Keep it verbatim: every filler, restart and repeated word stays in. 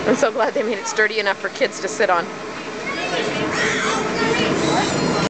I'm so glad they made it sturdy enough for kids to sit on.